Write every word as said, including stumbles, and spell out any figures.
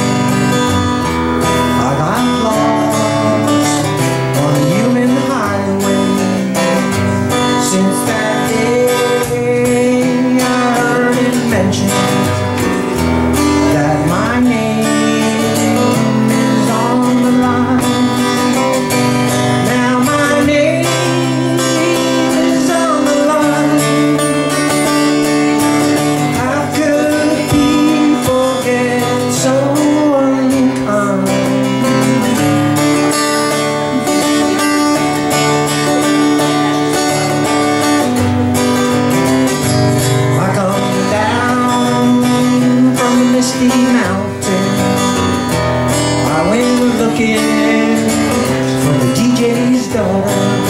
I got lost on the human highway. Since that day I heard it mentioned that my name is on the line. Now my name is on the line. How could people get so unkind? I come down from the misty mountain. I went looking for the D J's daughter.